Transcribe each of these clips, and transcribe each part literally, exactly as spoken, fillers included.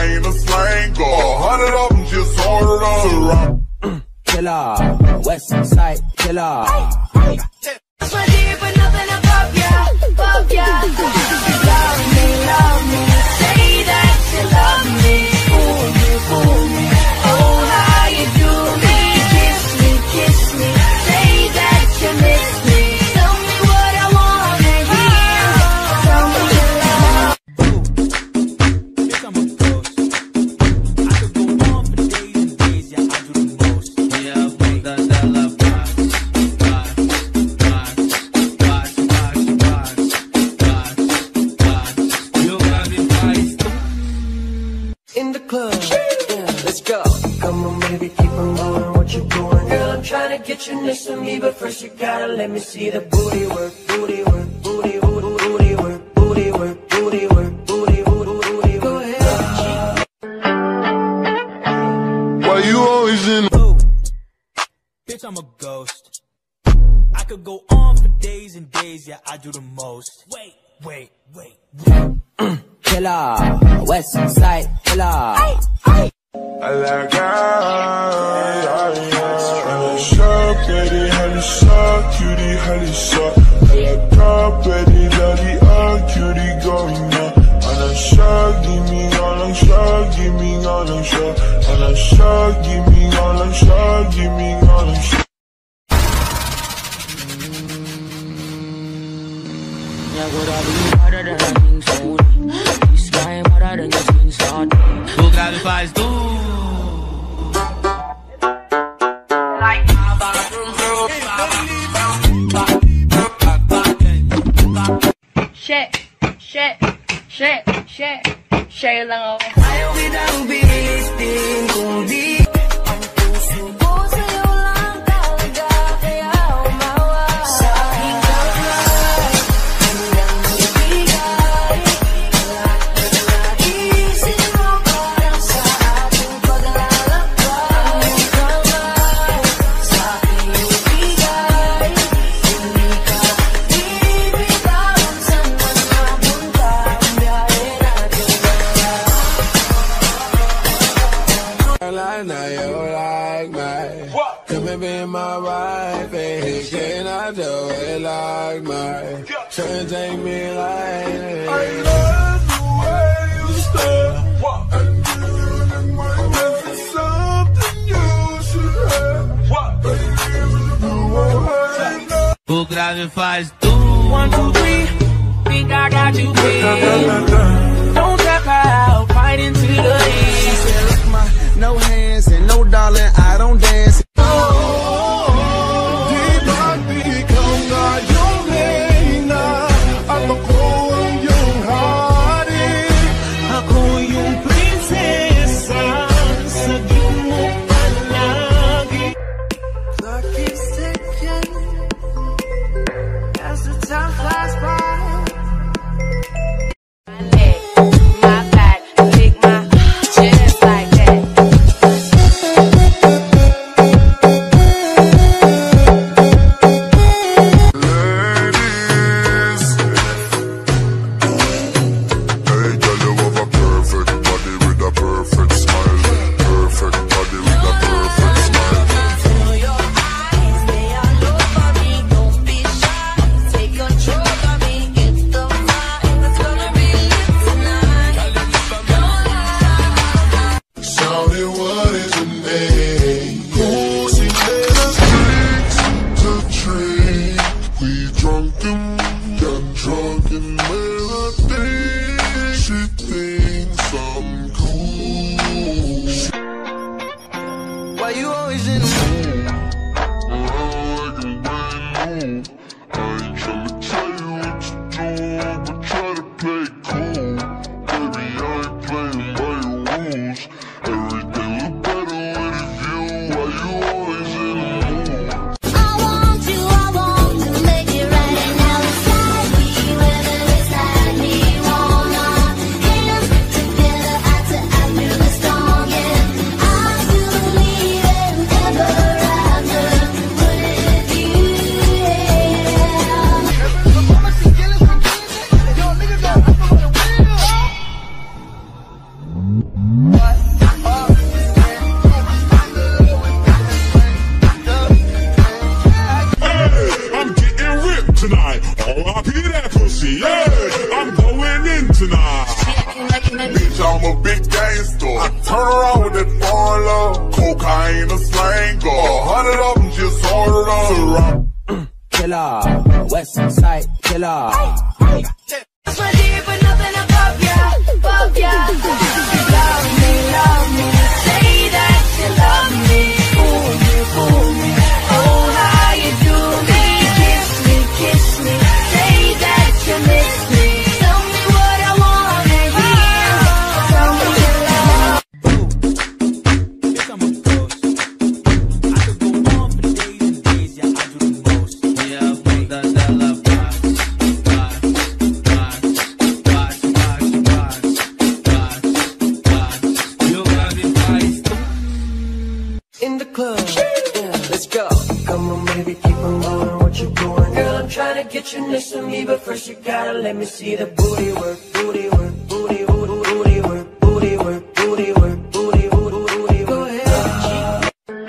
I ain't a slang guy. A hundred of them just ordered on. Killer, West Side Killer. So deep but nothing above ya, above ya. Love me, love me. Say that you love me. Fool me, fool me. Oh, how you do me. Kiss me, kiss me. Say that you miss me. Tell me what I wanna hear. Tell me you love. Bitch, I'm a ghost. I could go on for days and days. Yeah, I do the most. Yeah, wait, that, that love box, box, box, box, box, box, box. You got me twice. In the club, yeah, let's go. Come on, baby, keep on going. What you doing? Girl, I'm trying to get you next to me, but first you gotta let me see the booty work, booty work, booty, booty, booty work, booty work, booty work, booty, booty, booty. Go ahead. Why you always in? Ooh. Bitch, I'm a ghost. I could go on for days and days. Yeah, I do the most. Wait, wait, wait, wait. Killer, West Side Killer. I like I suck, baby, honey, suck, cutie, honey, suck. I like up, baby, daddy, oh, cutie, going up. And I suck, give me all, I'm suck, give me all, I'm suck. And I suck, give me all, I'm suck, give me all, I'm suck. Yeah, good, I'll be harder than I think so. This time harder than your skin start. O grave faz tu. Shit, shit, shit, shit. Share lang ako. Ayaw kitang bilistin kung di ang puso ko sa'yo lang talaga. Kaya umawa sa aking kamay. Hanggang magbigay. Isip mo parang sa ating paglalakbay. Ang kamay sa aking ibigay. Hindi ka bibitawan saan man mapunta ang biyahe natin. Like now you like me. Come and be my wife, and can I do it like me? Shouldn't take me like I love the way you stare. And you this is something you should have. O grave faz tu. One, two, three. Think I got you pinned. Don't tap out, fight into the end. no hands and no darling, I don't dance. Oh, I be that pussy, yeah. I'm going in tonight. Bitch, I'm a big gangster. I turn around with that foreign love. Cocaine, a slanger. A hundred of them just ordered on. Killer, West Side Killer. So deep but nothing above ya, above ya. Love me, love me. Say that you love me. Fool me, fool me. Oh, how you do me. Kiss me, kiss me. Say that you miss me. Tell me what I wanna hear. Tell me you love me. Bitch, I'm a ghost. I could go on for days and days, yeah, I do the most. Yeah, I want that, that love box, box, box, box, box, box, box. You got me biased. In the club, yeah, let's go. Come on, baby, keep on going, what you doing? Girl, I'm trying to get you next to me, but first you gotta let me see the booty work, booty work, booty, booty, booty work, booty work, booty work, booty, booty, booty. Go ahead.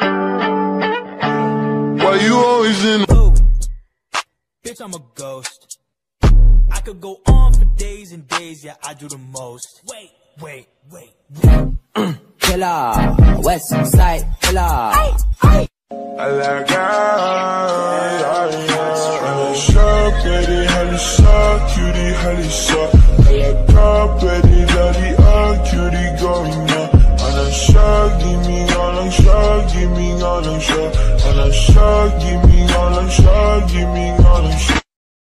Why you always in? Ooh. Bitch, I'm a ghost. I could go on for days and days, yeah, I do the most. Wait, wait, wait, wait. Killer, West Side Killer. I like her. I'm shock, baby, honey, shock, cutie, honey, shock. I like her, baby, daddy, ah, cutie, going on. I'm shock, give me all, I'm shock, give me all, I'm shock. I'm shock, give me all, I'm shock, give me all, I'm shock.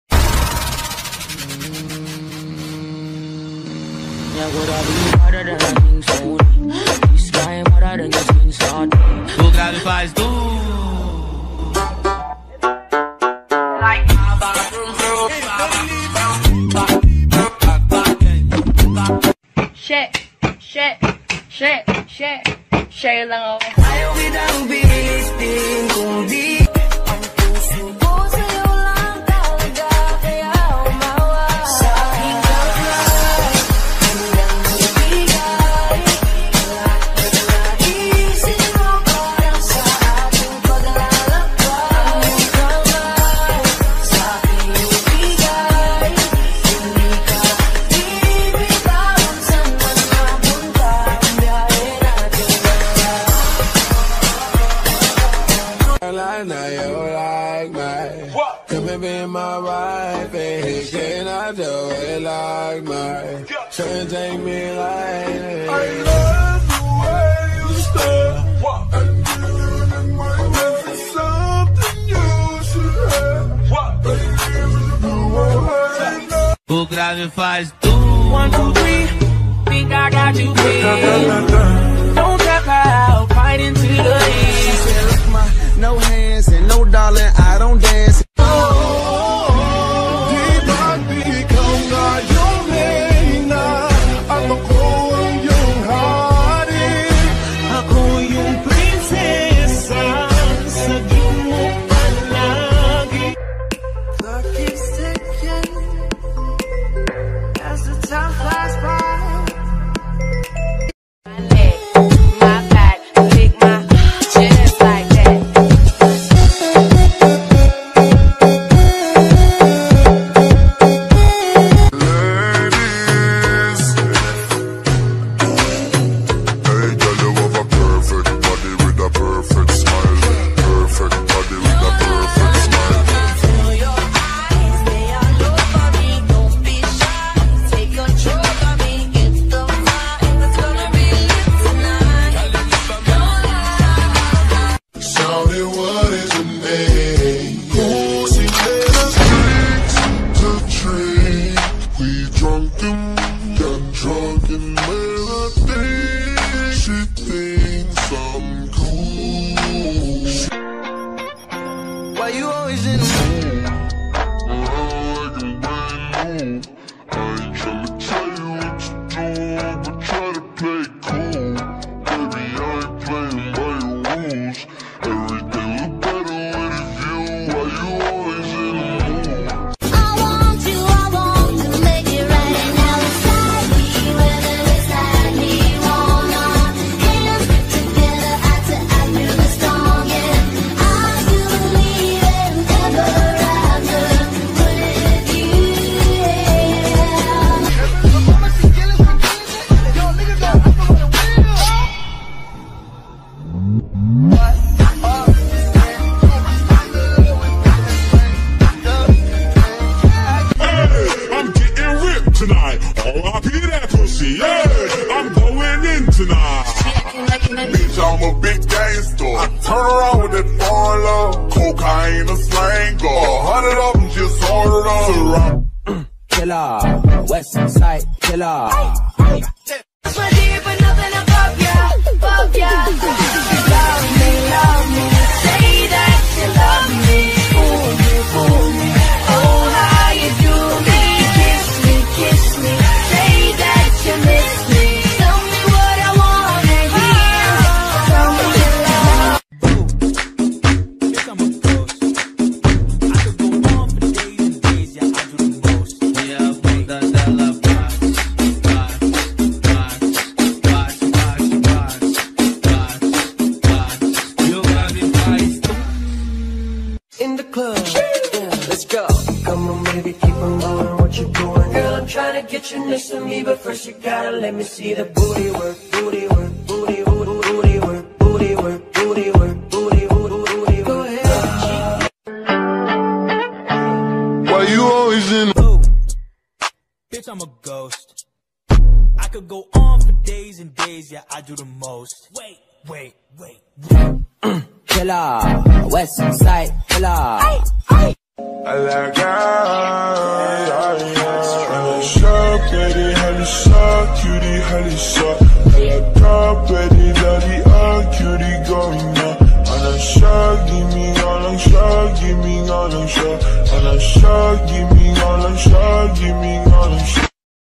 Yeah, would I be harder than I think so? This guy harder than your skin start. Who got me faz do? Shit, shit, shit, shit, shit lang ako. Ayaw kitang bilistin kung di ang puso ko sa'yo lang talaga, kaya umawa sa aking kamay. Hanggang magbigay, naisip mo parang sa ating paglalakbay. Ang kamay sa aking ibigay, hindi ka bibitawan saan man mapunta ang biyahe natin. I know you like me. Come and be my wife, and can I do it like me? Try and take me like I love the way you stare. And this is something you should have. Who got me faz do? One, two, three. Think I got you pinned. Don't tap out, fight into the end. No hands and no darling, I don't dance. Ako yung prinsesa sa iyong palagi. Clock keeps ticking as the time flies by. My leg, my back, lick my chest like that. Turn around with that foreign love. Cocaine, a slang, go. A hundred of them just ordered up. Surround. Killer, West Side Killer. My dear, but nothing above ya, above ya. Love me, love me. Say that you love me. Fool me, fool me. Oh, how you do me. Kiss me, kiss me. Say that you miss me. Tell me what I wanna hear. Tell me you love. Ooh, bitch, I'm a ghost. I could go on for days and days, yeah, I do the most. Yeah, wait, that, that love box, box, box, box, box, box, box. You got me twice. In the club, yeah, let's go. Come on, baby, keep on going. What you doing, girl? I'm trying to get you next to me, but first you gotta let me see the booty work, booty work, booty, booty, booty work, booty work, booty work, booty, booty, booty. Go ahead. Why you always in? Ooh, bitch, I'm a ghost. I could go on for days and days, yeah, I do the most. Wait, wait, wait. Killer, West Side Killer. I like her, shop, baby, honey, shop, cutie, honey, shop. I like her, baby, daddy, ah, cutie, going up. On a shot, give me all on shot, give me all on shot. On a shot, give me all on shot, give me all on shot.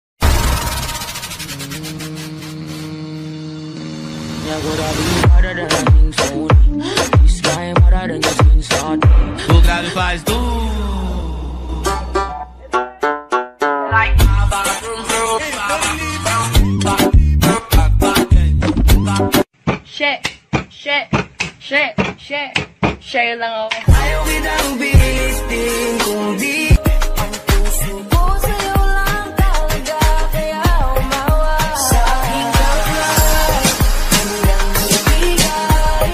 Yeah, good, I'll be harder than I think so. This guy harder than your skin start. O grave faz tu. Shit, shit, shit, shit, shit lang ako. Ayaw kitang bilistin kung di ang puso ko sa'yo lang talaga, kaya umawa sa aking kamay. Hanggang ibigay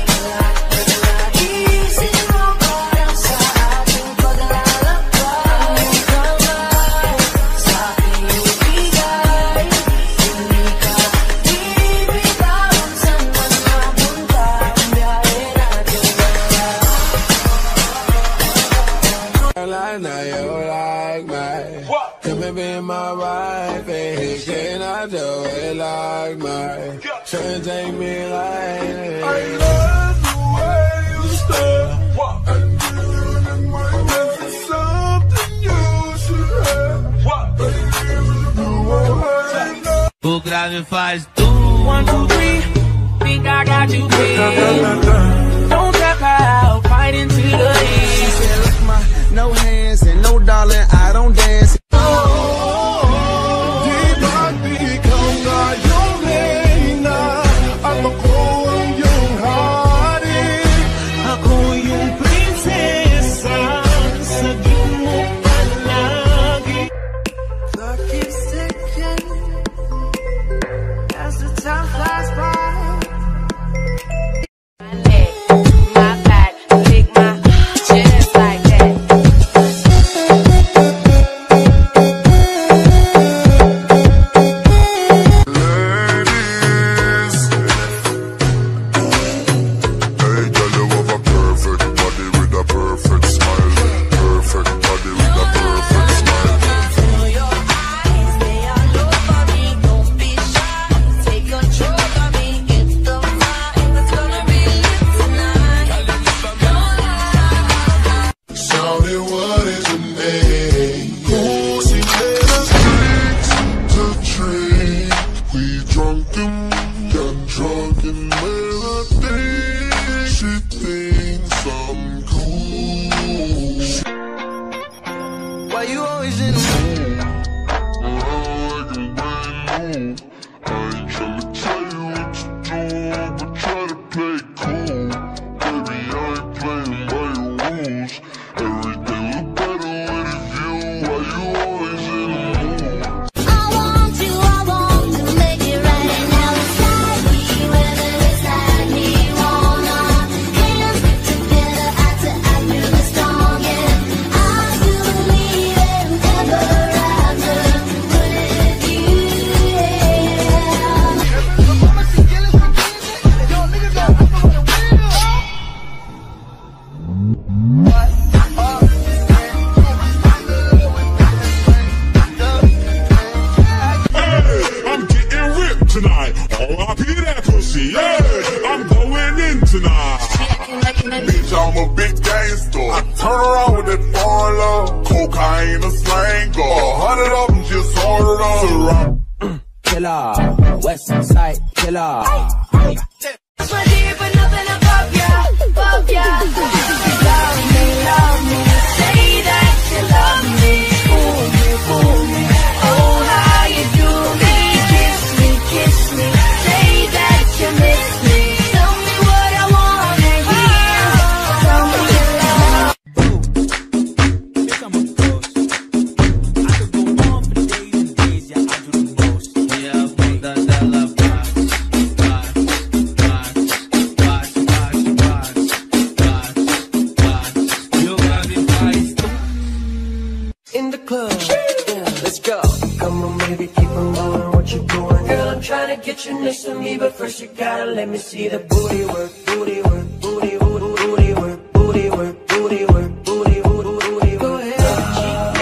isip mo parang sa ating paglalakbay. Ang kamay sa aking ibigay, hindi ka bibitawan saan man mapunta ang biyahe natin. Like now you like me. Come and be my wife, and he cannot do it like me. Tryna take me like I love the way you stare. And this is something you should have. You won't hurt. O grave faz tu. One, two, three. Think I got you beat. Don't tap out, fight into the heat. Look, my no hands and no darling, I don't dance. Ako yung prinsesa sa di mo palagi. Clock keeps ticking as the time flies by. My leg, my back, lick my chest like that. Ladies, hey girl, you have a perfect body with a perfect smile. Perfect body with a perfect smile. Feel your eyes, they all over me. Don't be shy, take control of me. It's the vibe that's gonna be lit tonight. Don't lie. Shawty, what is your name? Pussy, let us drink to drink. We drunken, young drunken melody. She thinks I'm cool. Why you always in the mood? Like a brand new. I ain't tryna tell you what to do, but try to play it cool. Baby, I ain't playing by your rules. Everything look better with a view. Why you always in the mood? I want you, I want to make it right. And now it's like we whether it's like me, wanna hands together, eye to eye through the storm. Yeah, I do believe in ever after with you. Yeah. I ain't a slang guy. A hundred of them just ordered on surround. Killer, West Side Killer. My dear, but nothing above ya, above ya. Love me, love me. Say that you love me. Fool me, fool me. Oh, how you do me. Kiss me, kiss me. Say that you miss me. Tell me what I wanna hear. Tell me you love me. Bitch, I'm a ghost. I could go on for days and days, yeah, I do the most. Yeah, that, that love box, box, box, box, box, box, box. You got me feisty. In the club, yeah, let's go. Come on, baby, keep on going, what you doing? Girl, I'm trying to get you next to me, but first you gotta let me see the booty work, booty work, booty, booty, booty work, booty work, booty work, booty, booty, booty. Go ahead.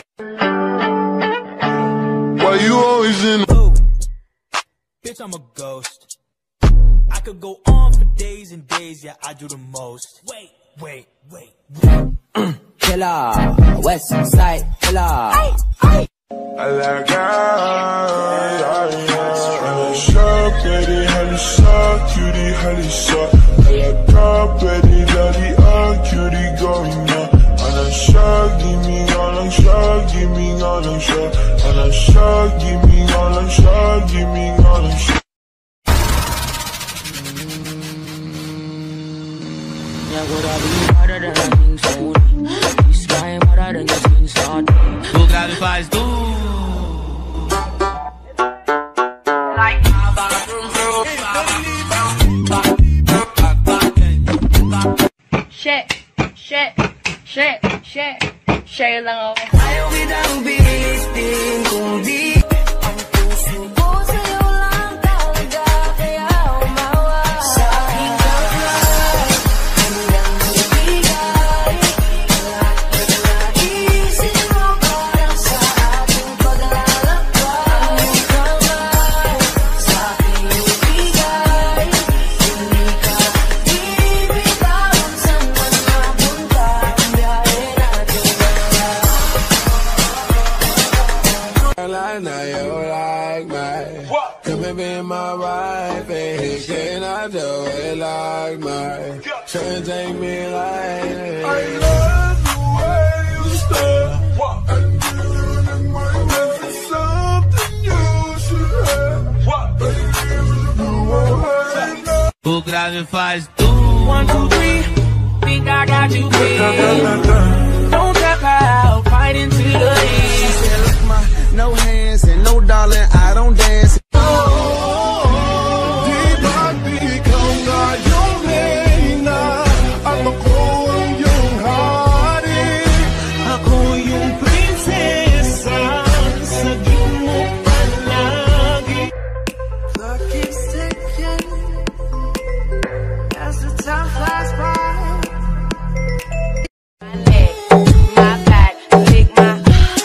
Why you always in? Ooh. Bitch, I'm a ghost. I could go on for days and days, yeah, I do the most. Wait, wait, wait. Killer, West Side Killer. I like I, I, shop, baby, honey, shop, cutie, honey, shop. I like drop, baby, daddy, ah, cutie, going on. And I shop, give me all I'm shop, give me all I'm shop. And I shop, give me all I'm shop, give me all I'm shop. Yeah, would I be harder than I think so? This guy harder than your skin start. O grave faz do. Shit, shit, shit, shit. Share lang ako. Ayaw kitang bilistin kung di ang puso ko sa'yo lang talaga, kaya umawa sa aking kamay. Hanggang ibigay isip mo parang sa ating paglalakbay. Ang kamay sa aking ibigay, hindi ka ibitawan saan man mapunta ang biyahe natin. I know you like me. Come and be my wife, and he cannot do it like me. Try and take me like I love the way you stare. And you remind me of something you should have. Baby, you won't have enough. O grave faz do. One, two, three. Think I got you, babe. Don't tap out, fight into the end. Look, my no hands and no darling, I don't dance. Di ba ikaw nga yung reyna at ako ang iyong hari? Ako yung prinsesa sa mo palagi. Clock keeps ticking as the time flies by. My leg, my back, lick my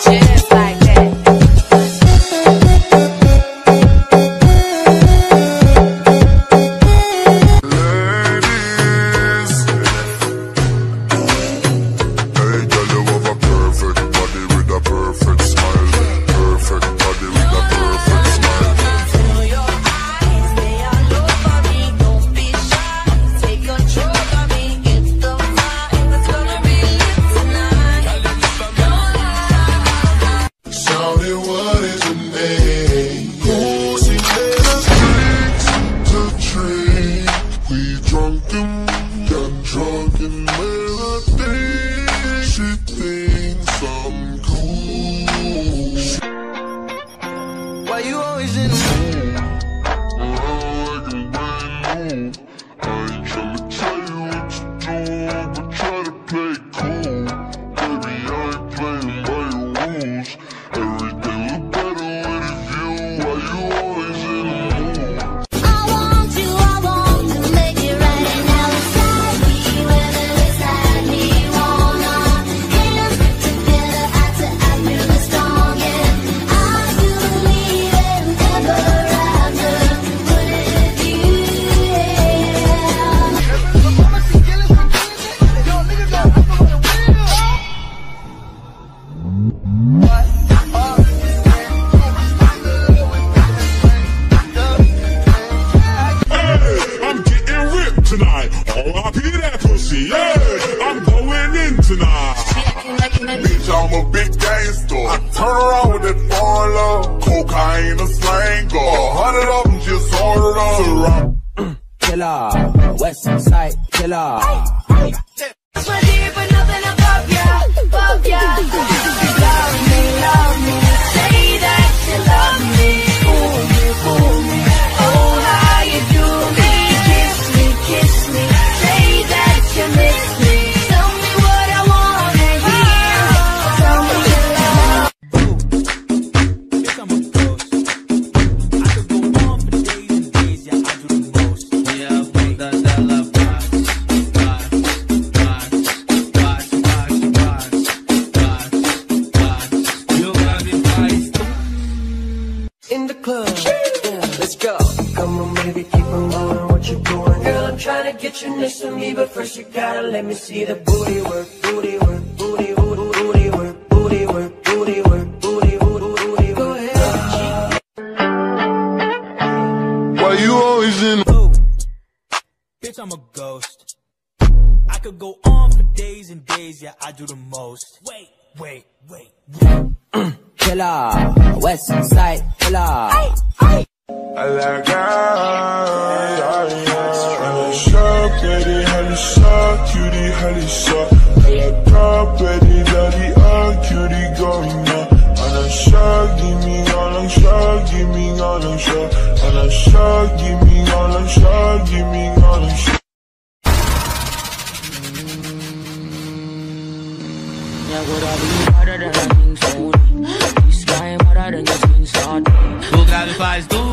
trying to get you next to me, but first you gotta let me see the booty work, booty work, booty, booty, booty work, booty work, booty work, booty, booty, booty. Go ahead. Why you always in? Bitch, I'm a ghost. I could go on for days and days, yeah, I do the most. Wait, wait, wait, wait. Killer, West Side Killer. I like ah, I'm shock, baby, honey, shock, cutie, honey, shock. I like ah, baby, daddy, ah, cutie, going on. And I'm shock, give me all, I'm shock, give me all, I'm shock. And I'm shock, give me all, I'm shock, give me all, I'm shock. Yeah, would I be harder than I think so? This guy harder than you think so. Who got the fires do?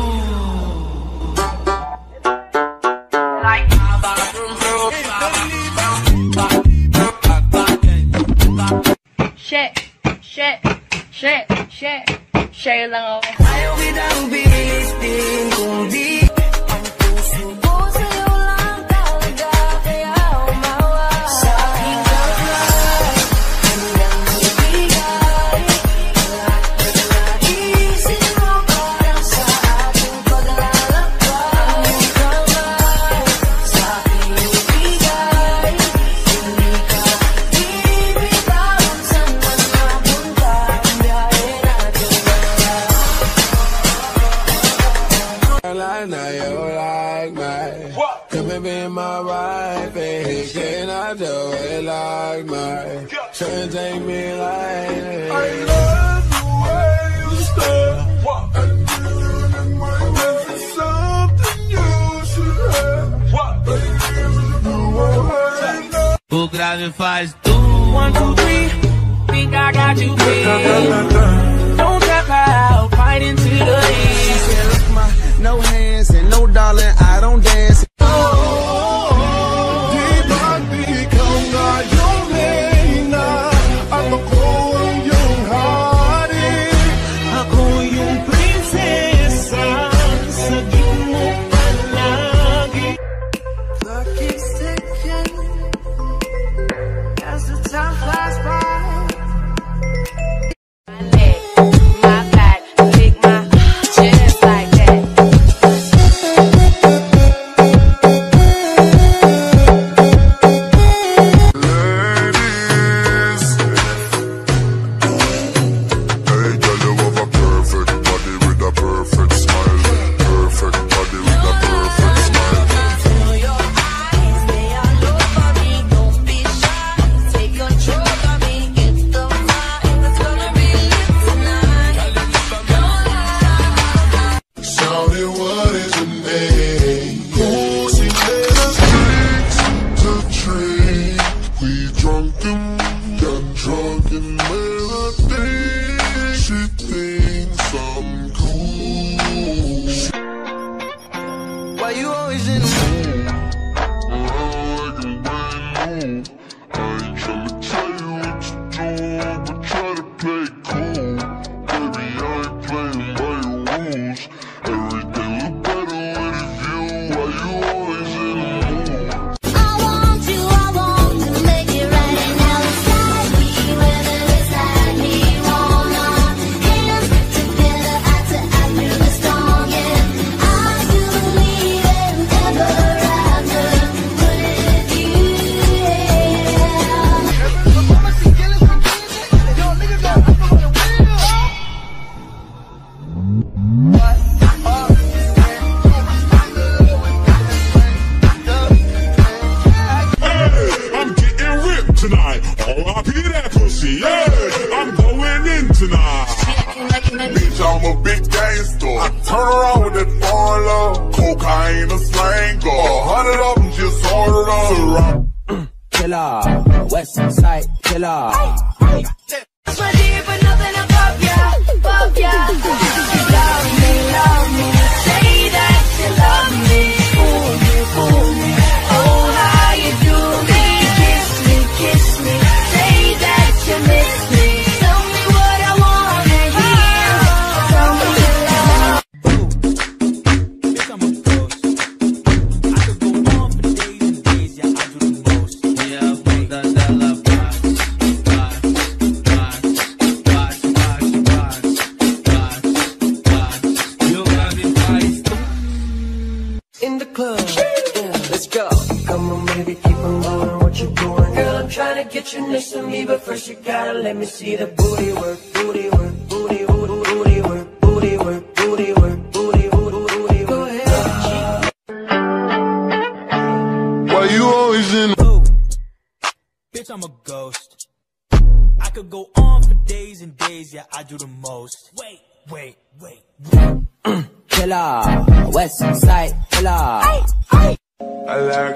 Shit, shit, shit, shit, share lang ako. Ayaw kitang bilistin kung di ang puso ko sa'yo lang talaga, kaya umawa sa aking kamay. Hanggang magbigay, lahat na naisip mo parang sa ating paglalakbay. Ang kamay sa aking ibigay, hindi ka bibitawan saan man mapunta ang biyahe natin. I know you like mine. Come and be my wife, and can I do it like mine? Try and take me like I love the way you stare and you in my bed. It's something you should have. You won't hurt. Who got the fires do? One, two, three. Think I got you pinned. Don't tap out, fight into the end. No hands and no darling, I don't dance. Ako yung prinsesa sa mo palagi. Clock is ticking as the time flies by. My leg, my back, kick my chest like that. Ladies, hey girl, you have a perfect body with a perfect smile. Perfect body with a perfect smile. Feel your eyes, they are over me. Don't be shy, take control of me. Get the vibe, it's gonna be lit tonight. Don't lie. Shout it, what is your name? Pussy, let us drink to drink. We drunken, got drunken melody. She thinks I'm cool. Why you always in the Oh, I can bring you. I ain't tryna tell you what to do, but try to play cool. Baby, I ain't playing by your rules. Everything look better with a view. Why you always in the mood? I want you, I want to make it right. And now it's like me, whether it's like me, hold on. Hands together, eye to eye through the storm, yeah. I do believe in ever after with you, yeah. I'm getting ripped tonight. R I P that pussy, yeah. I'm going in tonight. Bitch, I'm a big gangster. I turn around with that foreign love. Cocaine, a slang, go. A hundred of them just ordered up. Killer, West Side Killer. My dear, but nothing above ya, above ya. Love me, love me. Say that you love me. Fool me, fool me. Oh, how you do me. Kiss me, kiss me. Say that you miss me. Tell me what I wanna hear. Tell me you love. Bitch, I'm a ghost. I could go on for days to get you next to me, but first you gotta let me see the booty work, booty work, booty, booty, booty work, booty work, booty work, booty, booty, booty. Go ahead. Why you always in? Ooh, bitch, I'm a ghost. I could go on for days and days, yeah, I do the most. Wait, wait, wait. Killer, West Side Killer. I like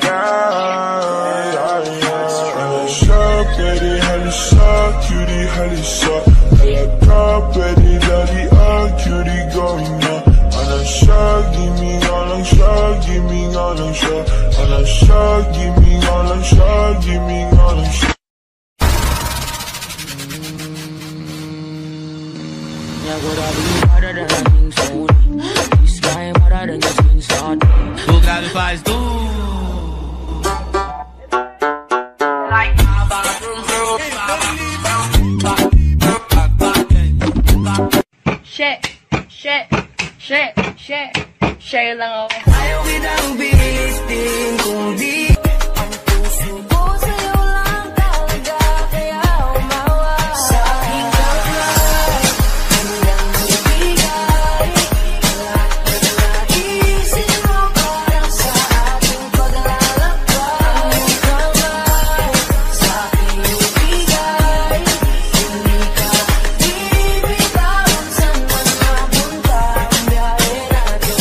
I shop, baby, honey, shop, cutie, honey, shop. I like drop, baby, daddy, ah, cutie, going up. On a shot, give me all on shot, give me all on shot. On a shot, give me all on shot, give me all on shot. Yeah, good, I'll be harder than I think so. This guy harder than you think so. O grave faz du. Shit, shit, shit, shit, shit lang ako. Ayaw kitang bilistin kung di ang puso ko sa'yo lang talaga, kaya umawa. Sa aking kamay, hanggang ibigay. Naisip mo parang sa aking paglalakbay. Ang kamay, sa aking ibigay. Hindi ka bibitawan saan man mapunta ang biyahe natin.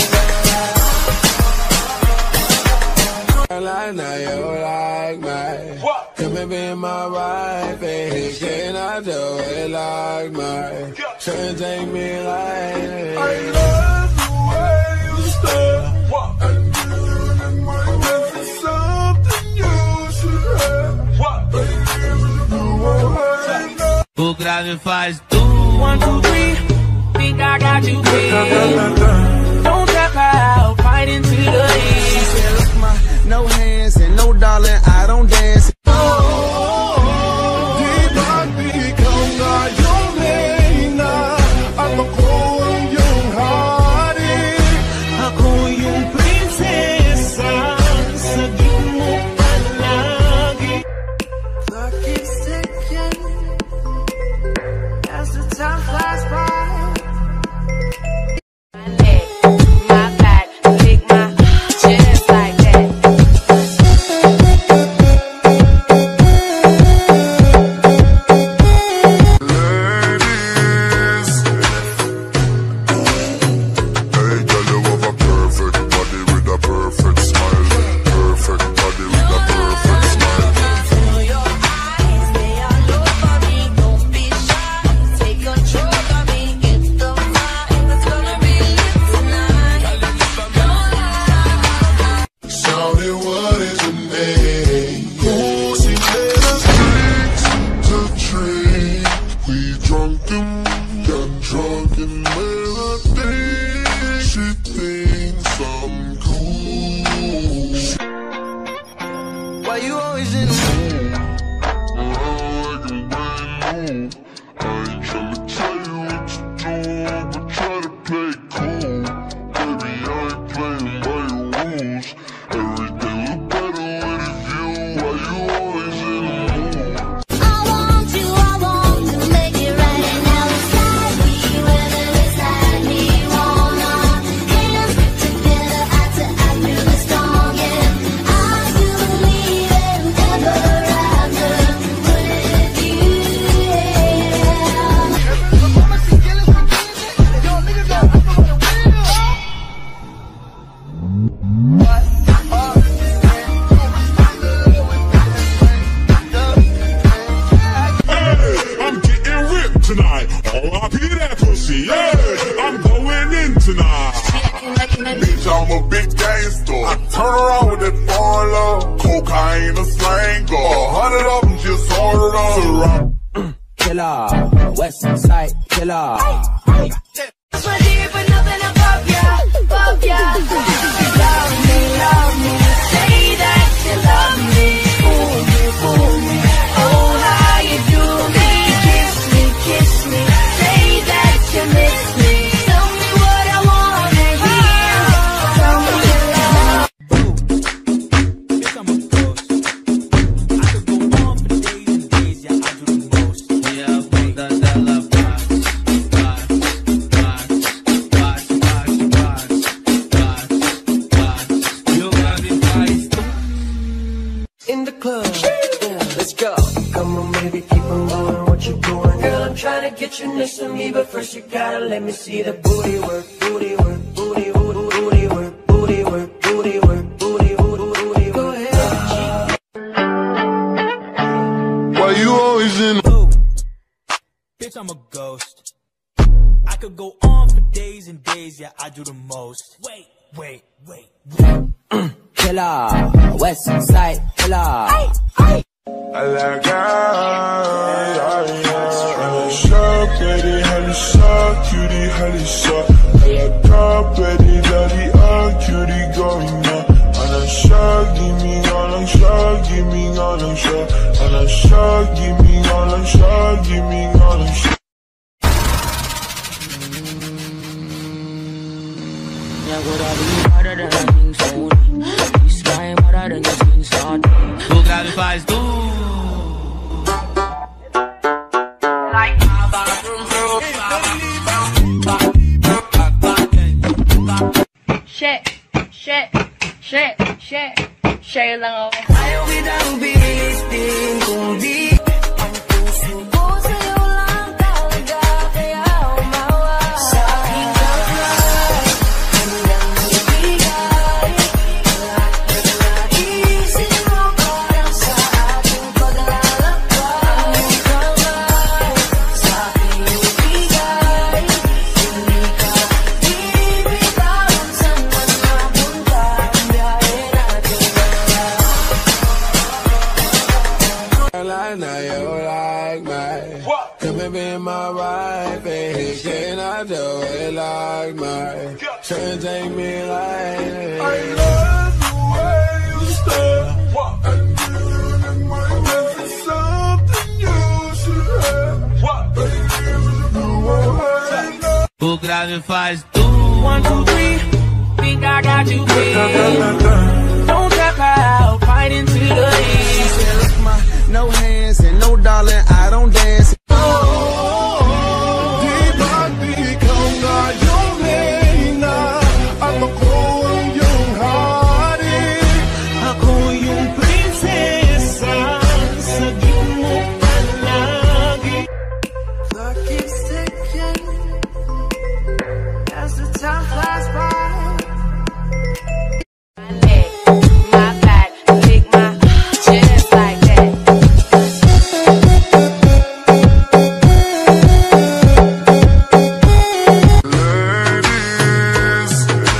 Like now you like me. Come and be my wife, and can I do it like me? Try take me like I love the way you stare. And you my life is something you should have. Baby, O grave faz du. One, two, three. Think I got you pinned. Don't tap out, fight into the end. No hands and no darling, I don't dance. Ako yung prinsesa sa di mo palagi. Clock is ticking as the time flies by. My leg, my back, lick my chest like that. Ladies, hey girl, you have a perfect body with a perfect smile. Perfect body with a perfect smile. Feel your eyes, they all over me. Don't be shy, take control of me. It's the vibe that's gonna be lit tonight. Don't lie. Shawty, what is your name? Pussy, let us drink to drink. We drunken, got drunken melody. She thinks I'm cool. Why you always in the I can bring home. I ain't tryna tell you what to do, but try to play it cool. Baby, I ain't playing by your rules. Everything look better with a view. Why you always in the mood? I want you, I want to make it right, and now it's like me, whether it's like me, wanna hands together, eye to eye through the storm, yeah. I do believe in ever after with you, yeah. I'm getting ripped tonight. Oh, I be that pussy, yeah. I'm going in tonight. Bitch, I'm a big gangster. I turn around with that foreign love. Cocaine, a slang, go. A hundred of them just ordered on. Killer, West Side Killer. My dear, but nothing above ya, above ya. Love me, love me. Say that you love me. Fool me, fool me. Oh, how you do me. Kiss me, kiss me. Say that you miss me. Tell me what I wanna hear. Tell me you love. Bitch, I'm a ghost. I could go on for days and me, but first you gotta let me see the booty work, booty work, booty, booty, booty work, booty work, booty work, booty, booty, booty. Go ahead. Why you always in? Ooh, bitch, I'm a ghost. I could go on for days and days, yeah, I do the most. Wait, wait, wait, wait. Killer, West Side Killer. I like how I'm sharp, ready, honey, sharp, cutie, honey, sharp. I like how ready, daddy, ah, cutie, going on. And I'm sharp, give me all, I'm sharp, give me all, I'm sharp. And I'm sharp, give me all, I'm sharp, give me all, I'm sharp. Yeah, would I be harder than I think so? This guy harder than you think so. O grave faz du. Shit, shit, shit, shit, shit lang ako. Ayaw kitang bilitin kung di ang puso ko sa'yo lang talaga, kaya umawa sa aking kamay. Hanggang ibigay lahat na naisip mo parang sa ating paglalakbay. Ang kamay sa aking ibigay, hindi ka bibitawan saan man mapunta ang biyahe natin. Like now you like mine. Come and be my wife, and he cannot do it like mine. Try and take me like I love the way you stare, and you remind me of something you should have. Baby, you won't hurt. O grave faz du. One, two, three. Think I got you pinned. Don't tap out, fight into the end. No hands and no darling, I don't dance. Clock keeps ticking as the time flies by. My neck, my back, lick my chest like that. Ladies,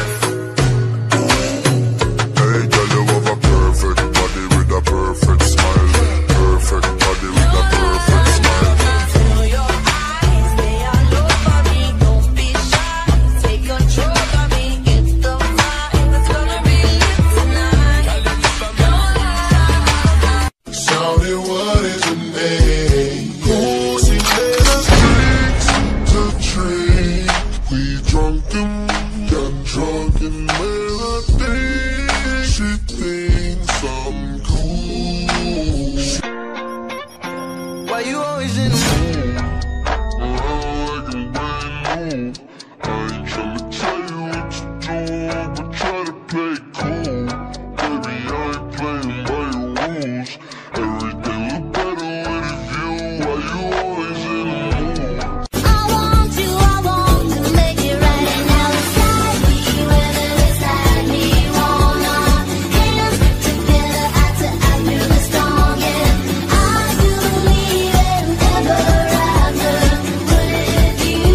hey girl, you have a perfect body with a perfect smile. Perfect body with a perfect smile. Feel your eyes, they all over me. Don't be shy, take control of me. It's the vibe that's gonna be lit tonight. Don't lie. Shawty, what is your name? Pussy made us freaks to drink. We drunken, got drunken melody. She thinks I'm cool. Why you always in the I ain't tryna tell you what to do, but try to play cool. Baby, I ain't playing by your rules. Everything look better with a view. Why you always in the mood? I want you, I want to make it right now. Inside me, whether it's like me, want our hands together, eye to eye, feel the strongest. I do believe in ever after with you.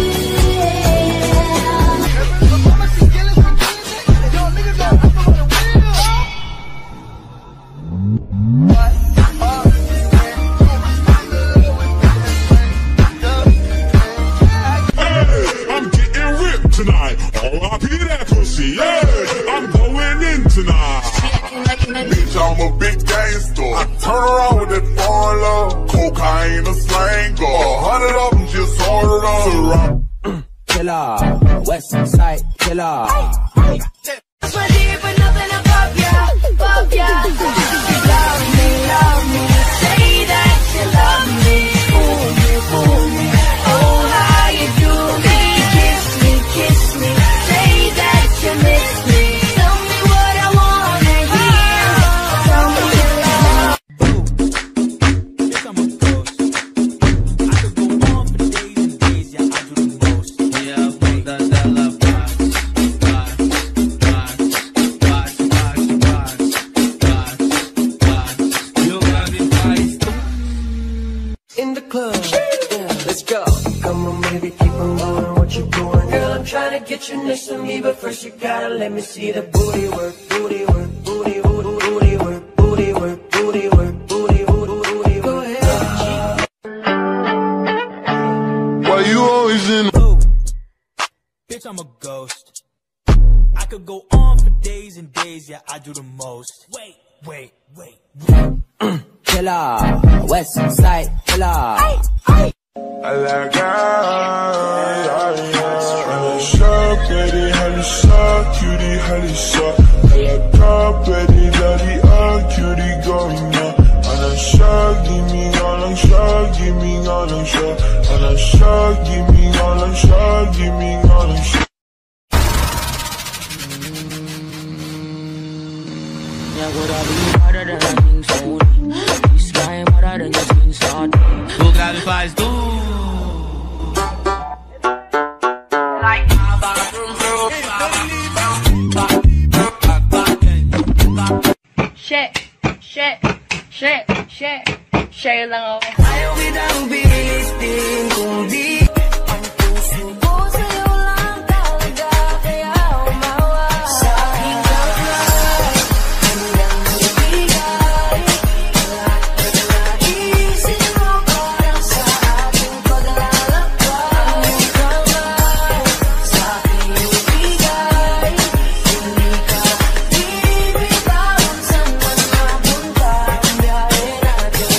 I'm getting ripped tonight. R I P that pussy, yeah. I'm going in tonight. Bitch, I'm a big gangster. I turn around with that foreign love. Cocaine, a slang, a hundred of them just ordered on. Killer, West Side Killer. So deep but nothing above ya, above ya. Love me, love me, say that you love me. Fool me, fool me, oh how you do me. Kiss me, kiss me, say that you miss me. Tell me what I wanna hear, tell me you love. Bitch, I'm a ghost. I could go on for days and days, yeah, I do doing, what you doing? Girl, I'm trying to get you next to me, but first you gotta let me see the booty work, booty work, booty, booty, booty work, booty work, booty work, booty, booty, booty. Go ahead. Why you always in? Ooh, bitch, I'm a ghost. I could go on for days and days, yeah, I do the most. Wait, wait, wait, wait. Killer, West Side Killer. I like I'm a shark, baby, honey, shark, cutie, honey, shark. I like God, baby, daddy, ah, cutie, going on. I'm a shark, give me all I'm shark, give me all I'm shark. I'm a shark, give me all I'm shark, give me all I'm shark. Yeah, would I be harder than I think so? This guy harder than you think so. Who grab the fires, do? Shit, shit, shit, shit, shit lang ako. Ayaw kitang bilistin kung di ang puso ko sa'yo lang talaga, kaya umawa sa aking kamay. Hanggang magbigay, lahat na naisip mo parang sa ating paglalakbay. Ang kamay sa aking ibigay, hindi ka bibitawan saan man mapunta ang biyahe natin.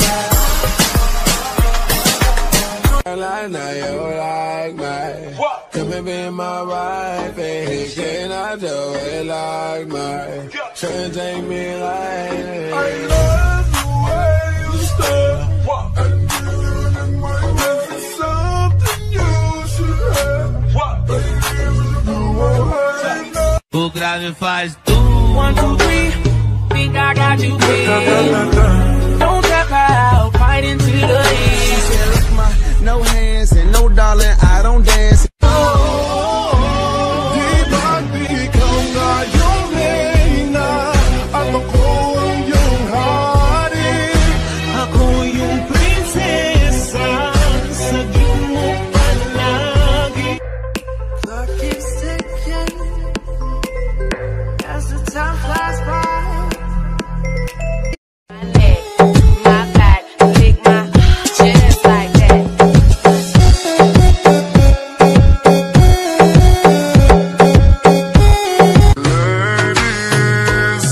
I know you like me. Come and be my wife, and he cannot do it like me. Try and take me like I love the way you stare. And you might be something you should have. You won't hurt. Who grab the fires, do? One, two, three, think I got you pinned. Don't tap out, fight into the end. No hands and no darling, I don't dance. Ako yung prinsesa sa mo palagi. Clock keeps ticking as the time flies by. My leg, my back, kick my chest like that. Ladies,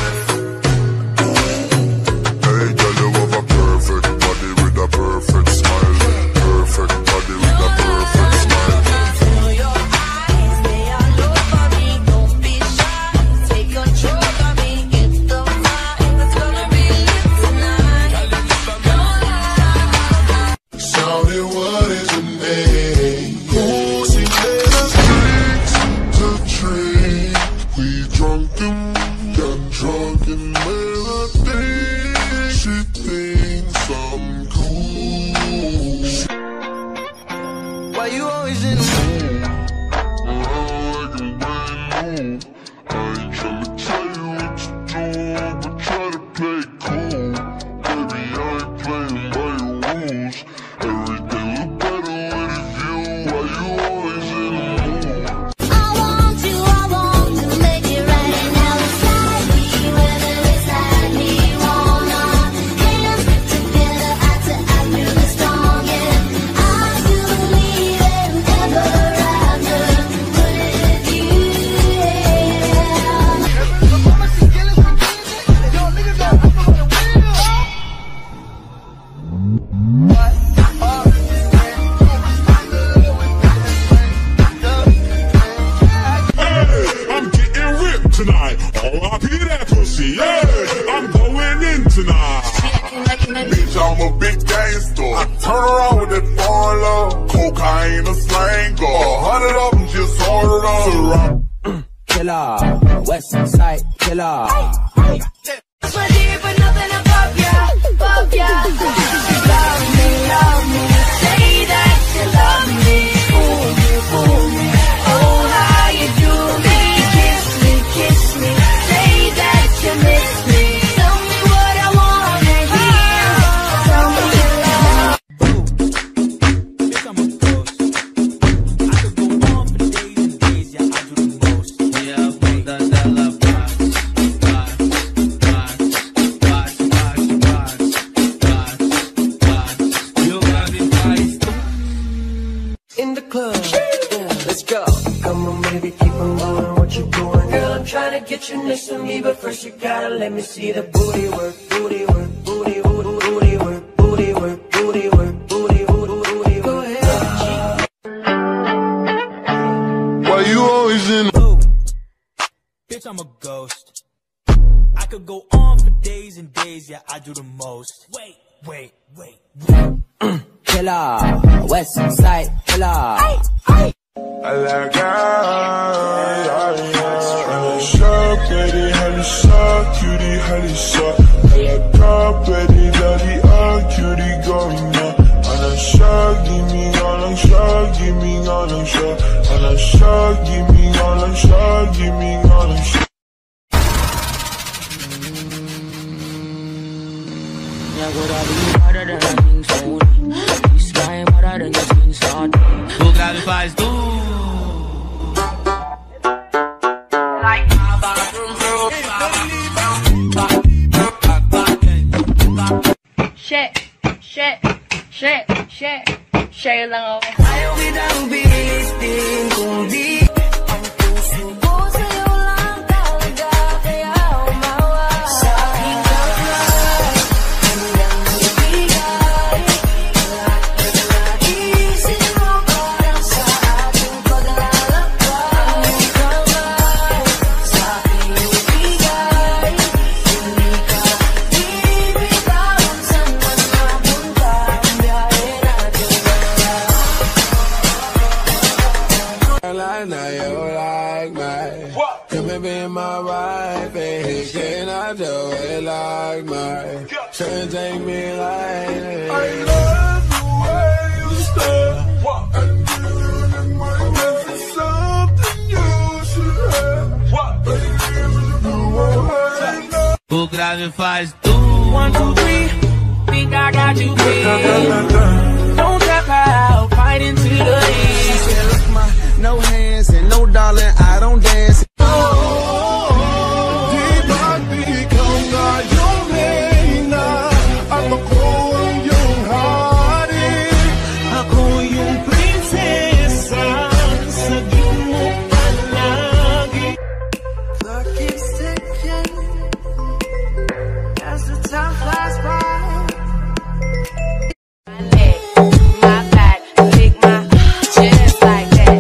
hey girl, you have a perfect body with a perfect smile. Perfect body with a perfect smile. Feel your eyes, they are over me. Don't be shy, take control of me. Get the vibe, it's gonna be lit tonight. Don't lie. Shout it, what is your name? She made us drinks to drink. We drunken, got drunk in melody. She thinks I'm cool. Why you always in the Oh, I can bring you. I ain't tryna tell you what to do, but try to play it cool. Baby, I ain't playing by your rules. Everything look better with a view. Why you always in the mood? I want you, I want to make it right now. It's like me, whether it's like me, wanna hands together, eye to eye, feel the strong, yeah. I do believe in ever after with you, yeah. Hey, I'm getting ripped tonight. R I P that pussy, yeah. I'm going in tonight. Bitch, I'm a big gangster. I turn around with that foreign love. Cocaine, a slang, a hundred of them just ordered up. Surround- Killer, West Side Killer. So deep but nothing above ya, above ya. Love me, love me, say that you love me. Fool me, fool me, oh how you do me. Kiss me, kiss me, say that you miss me. Tell me what I wanna hear. Tell me you love. Bitch, I'm a ghost. let's go. Come on, baby, keep on going, what you doing? Girl, I'm trying to get you next to me, but first you gotta let me see the booty work, booty work, booty, booty, booty work, booty work, booty work, booty, booty, booty. Go ahead. Why you always in? Ooh, bitch, I'm a ghost. I could go on for days and days, yeah, I do the most. Wait, wait, wait, wait. Killer, West Side Killer. I like I'm sharp, baby, honey, sharp, cutie, honey, sharp. I like God, baby, daddy, oh, cutie, going on. I'm sharp, give me all, I'm sharp, give me all, I'm sharp. I'm sharp, give me all, I'm sharp, give me all, I'm sharp. Yeah, good, I'll be harder than I think so. This guy harder than you think so. Vou grave faz tu. Shit, shit, shit, shit, shit lang ako. Ayaw kitang bilistin kung di ang puso ko sa'yo lang talaga, kaya umawa. Sa aking kamay, hanggang ibigay. Naisip mo parang sa ating paglalakbay. Ang kamay, sa aking ibigay. Hindi ka bibitawan saan man mapunta ang biyahe natin. Like now you like me. Come and be my wife, and can I do it like me? Can't take me like I love the way you stare, and you in my life is something you should have. Baby, you know. Vou grave faz tu. One, two, three. Think I got you pinned. Don't tap out, fight into the end. Look, my no hands and no darling, I don't dance. My back, pick my chest like that.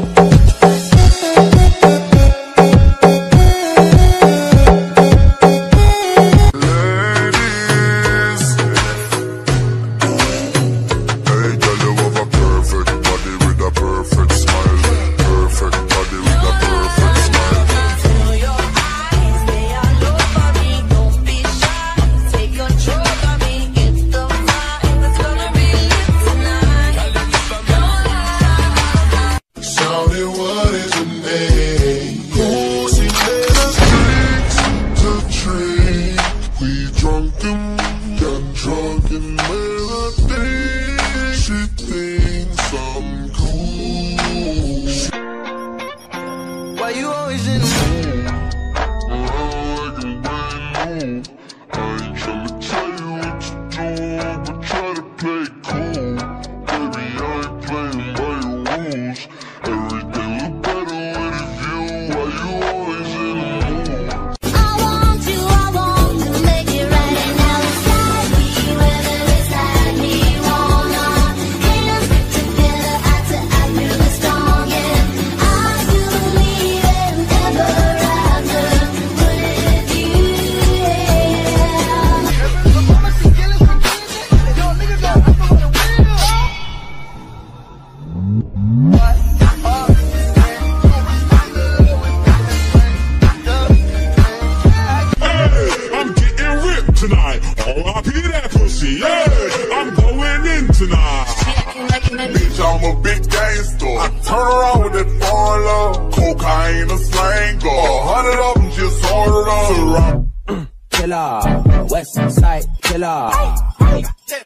Killer, West Side Killer. My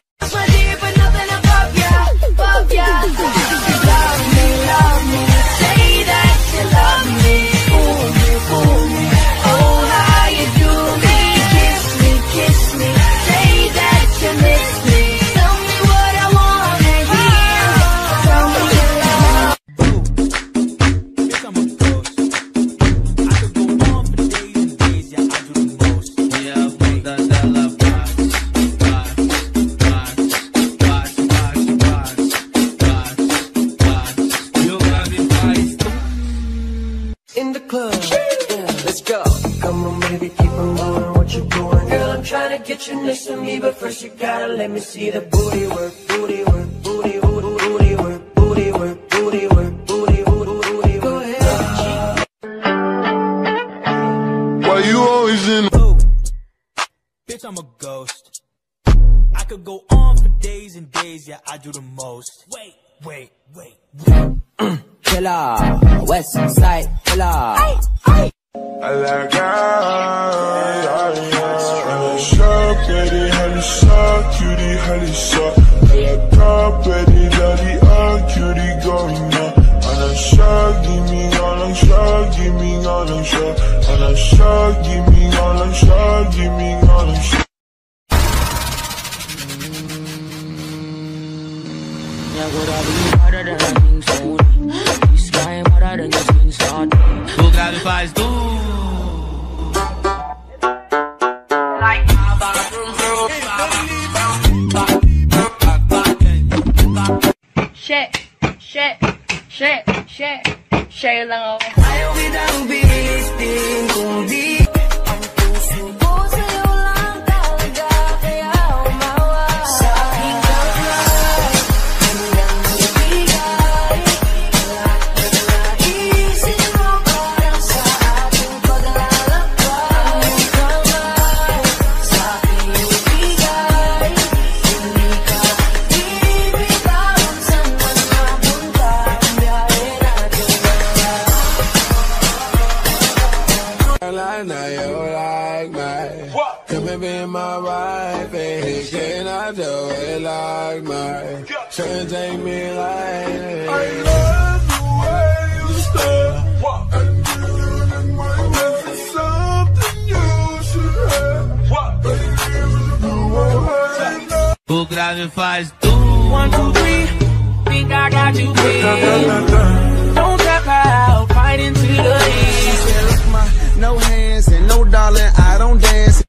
dear, but nothing above ya, above ya. Love me, love me, say that you love me. Fool me, fool me, oh how you do me. Kiss me, kiss me, say that you miss me. Tell me what I wanna hear, tell me you love. trying to get you next to me, but first you gotta let me see the booty work, booty work, booty, booty, booty work, booty work, booty work, booty, booty, booty. Go ahead. Why you always in? Ooh, bitch, I'm a ghost. I could go on for days and days, yeah, I do the most. Wait, wait, wait, wait. Killer, West Side Killer. I like how I'm sharp, ready, honey, sharp, cutie, honey, sharp. I like how ready, daddy, oh, cutie, going on. And I'm sharp, give me all, I'm sharp, give me all, I'm sharp. And I'm sharp, give me all, I'm sharp, give me all, I'm sharp. Yeah, would I be harder than I think so? This guy harder than you think so. O grave faz du. Shit, shit, shit, shit, shit lang ako. Ayaw kitang bilistin kung di ang puso ko sa'yo lang talaga, kaya umawa sa aking kamay. Hanggang ibigay lahat ng naisip mo parang sa ating paglalakbay. Ang kamay sa aking ibigay, hindi ka bibitawan saan man mapunta ang biyahe natin. Like now you like mine. Come and be my wife, and he cannot do it like mine. Tryna take me like I love the way you stare. And you might have something you should have. Baby, O grave faz du. One, two, three. Think I got you pinned. Don't tap out, fight into the end. No hands and no darling, I don't dance.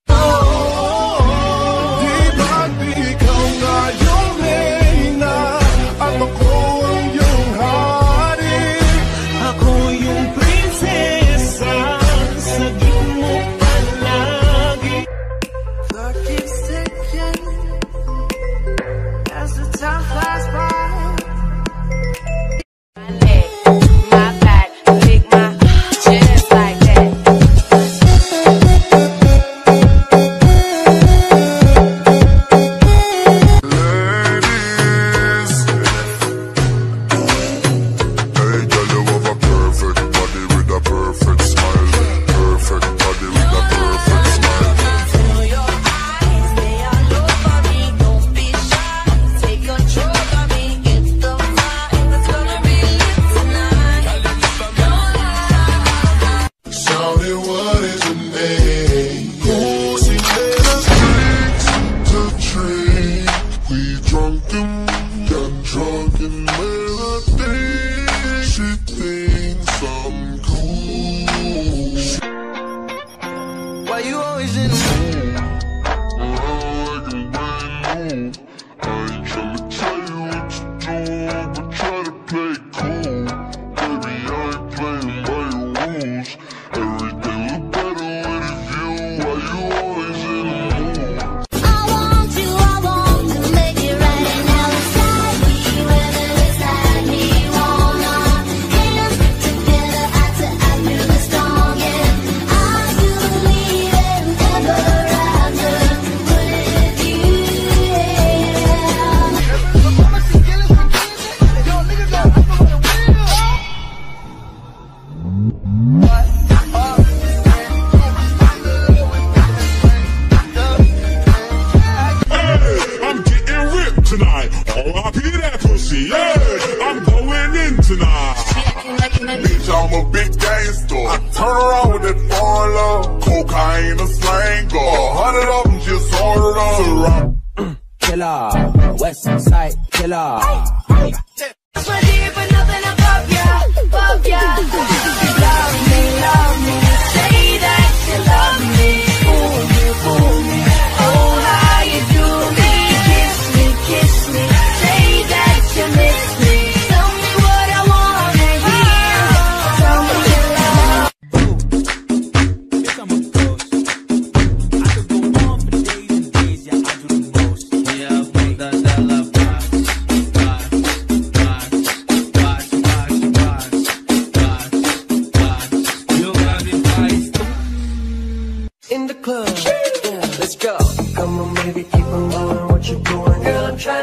Ako yung prinsesa sa mo palagi. Clock keeps ticking as the time flies by. My leg, my back, lick my chest like that. Ladies, hey girl, you have a perfect body with a perfect smile. Perfect body with a perfect smile. Feel your eyes, they all over me. Don't be shy, take control of me. It's the vibe that's gonna be lit tonight. Don't lie. Shawty, what is your name? She made us drinks to drink. We drunken, got drunk in melody. She thinks I'm cool. Why you always in the I ain't tryna tell you what to do, but try to play cool. Baby, I ain't playing by your rules. Everything look better with a view. Why you always in the mood? I want you, I want to make it right now. Inside me, whether it's like me, want our hands together, eye to eye, feel the strong, yeah. I do believe in ever after with you, yeah. I'm getting ripped tonight. R I P that pussy, yeah. I'm going in tonight. Bitch, I'm a big gangster. I turn around with that foreign love. Cocaine, a slanger. A hundred of them just ordered on. Killer, West Side Killer. So deep but nothing above ya, above ya. Love me, love me, say that you love me. Fool me, fool me, oh how you do me. Kiss me, kiss me, say that you miss me. Tell me what I wanna hear, tell me you love. Bitch, I'm a ghost. I could go on for days and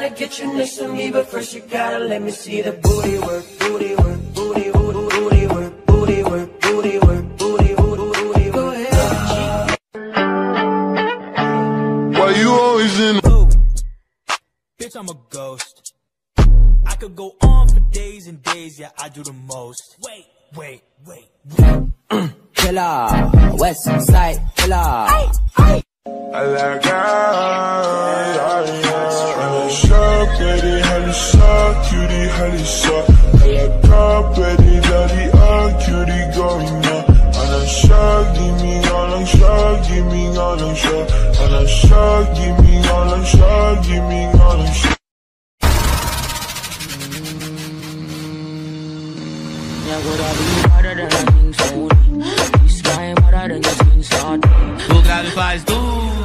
to get you next to me, but first you gotta let me see the booty work, booty work, booty, booty, booty work, booty work, booty work, booty, booty, booty. Go ahead. Why you always in? Bitch, I'm a ghost. I could go on for days and days, yeah, I do the most. Wait, wait, wait, wait. Killer, West Side Killer. I like how I'm shock, baby, honey, shock, cutie, honey, shock. I like how, baby, daddy, oh, cutie, going on. And I'm shock, give me all, I'm shock, give me all, I'm shock. And I'm shock, give me all, I'm shock, give me all, I'm shock. Yeah, would I be harder than I think so? This guy harder than you think so. Who grab the fires, do?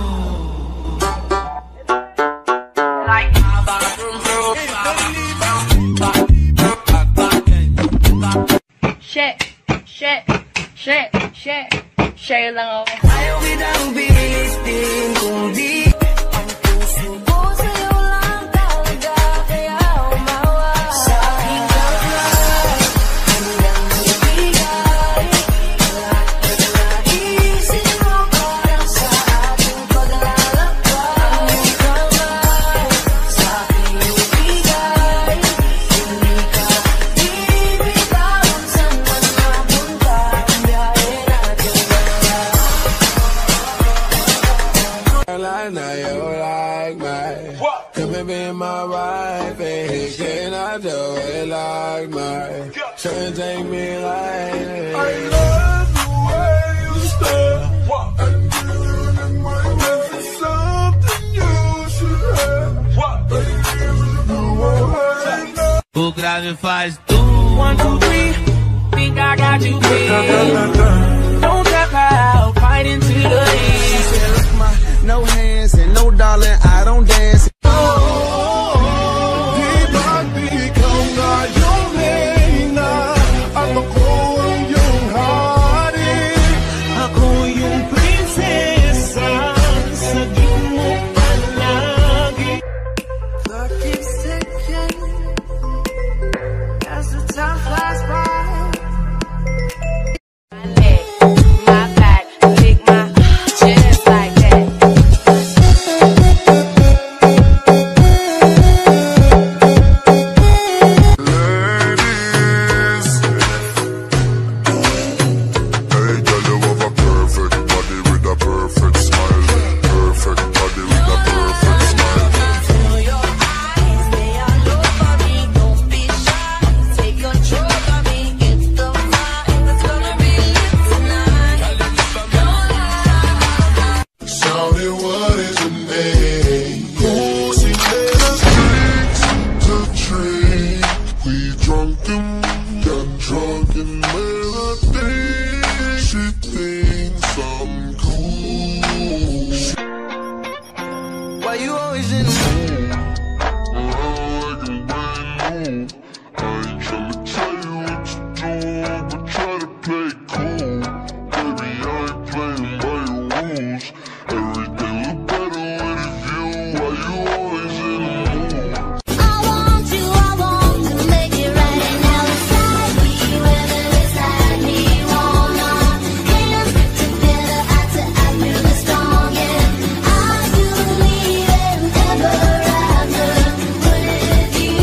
Shit, shit, shit, shit, share lang ako. Ayaw kitang bilistin kung di ang puso ko sa'yo lang talaga, kaya umawa sa aking kamay. Hanggang magbigay, lahat na naisip mo parang sa ating paglalakbay. Ang kamay sa aking ibigay, hindi ka bibitawan saan man mapunta ang biyahe natin. I know you like mine. Come and be my wife, and he cannot do it like mine. Try and take me like I love the way you stare. And doing in my bed is something you should have. Who grab the fires, do? One, two, three. Think I got you pinned. Don't tap out, fight into the end. No hands and no darling, I don't dance. Ako yung prinsesa sa di mo palagi. Clock keeps ticking as the time flies by. My leg, my back, kick my chest like that. Ladies, hey girl, you have a perfect body with a perfect smile. Perfect body with a perfect smile. Feel your eyes, they are over me. Don't be shy, take control of me. Get the vibe, it's gonna be lit tonight. Don't lie. Shout it, what is your name? Pussy, let us drink to drink. We drunken, got drunken melody. She thinks I'm cool. Why you always in the Oh, I can bring you. I ain't tryna tell you what to do, but try to play cool. Baby, I ain't playing by your rules. Everything look better with a view. Why you always in the mood? I want you, I want to make it right. And now it's like we whether it's like me or not. Hands together, eye to eye, feel the strong. Yeah, I do believe in ever after with you.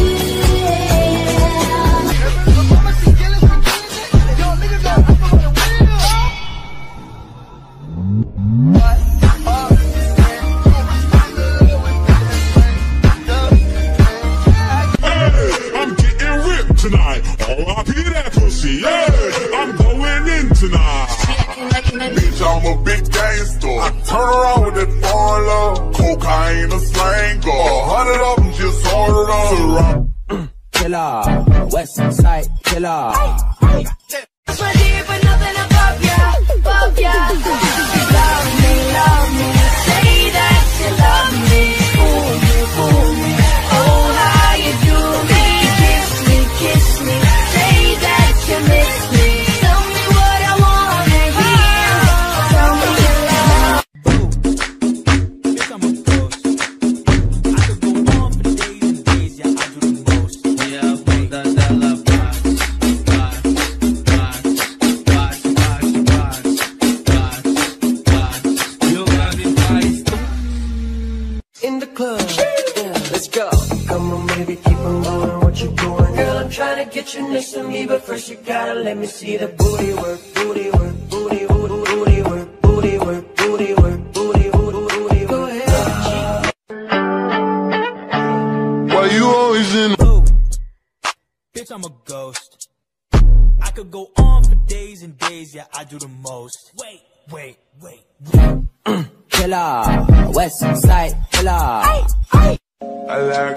I'm getting ripped tonight. R I P that pussy, yeah. I'm going in tonight. Bitch, I'm a big gangster. I turn around with that foreign love. Cocaine, a slang, go. A hundred of them just ordered up. Killer, West Side Killer. So deep but nothing above ya, above ya. Love me, love me. Say that you love me. Fool me, fool me. Oh, how you do me. Kiss me, kiss me. Say that you miss me. Tell me what I wanna hear. Tell me you love. Bitch, I'm a ghost. I could go on for days and get you next to me, but first you gotta let me see the booty work, booty work, booty, booty, booty work, booty work, booty work, booty, booty, booty. Go ahead. Why you always in? Ooh, bitch, I'm a ghost. I could go on for days and days, yeah, I do the most. Wait, wait, wait. Killer, West Side Killer. I like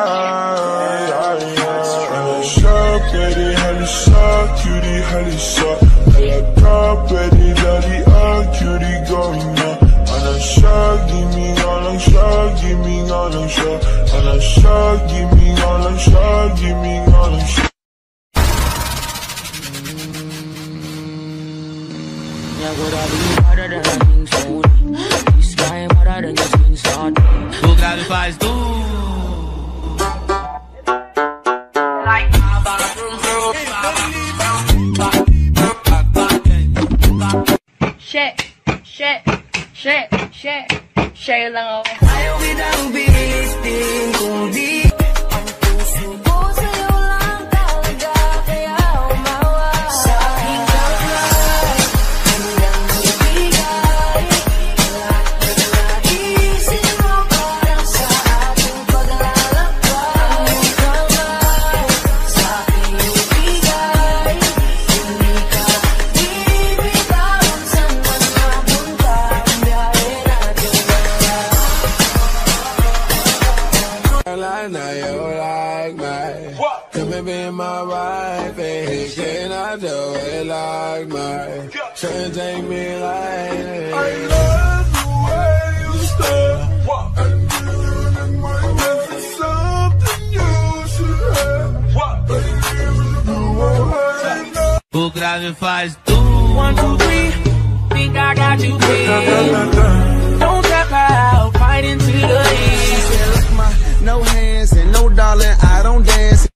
I shop, baby, honey, shop, cutie, honey, shop. I like top, baby, daddy, ah, cutie, going up. And I shop, give me all I'm shop, give me all I'm shop. And I shop, give me all I'm shop, give me all I'm shop. Yeah, good, I'll be harder than I think so. This guy harder than your skin start. O grave faz du. Shit, shit, shit, shit, shit lang ako. Ayaw kitang bilistin kung di ang puso ko sa'yo lang talaga, kaya umawa sa aking kamay. Hanggang ibigay isip mo parang sa ating paglalakbay. Ang kamay sa aking ibigay, hindi ka bibitawan saan man mapunta ang biyahe natin. Like now you like me. Come and be my wife, and can I do it like me? Try take me like I love the way you stare. And you in my life is something you should have. But you know I know. O grave faz du. One, two, three. Think I got you pinned. Don't tap out, fight into the end. No hands and no darling, I don't dance.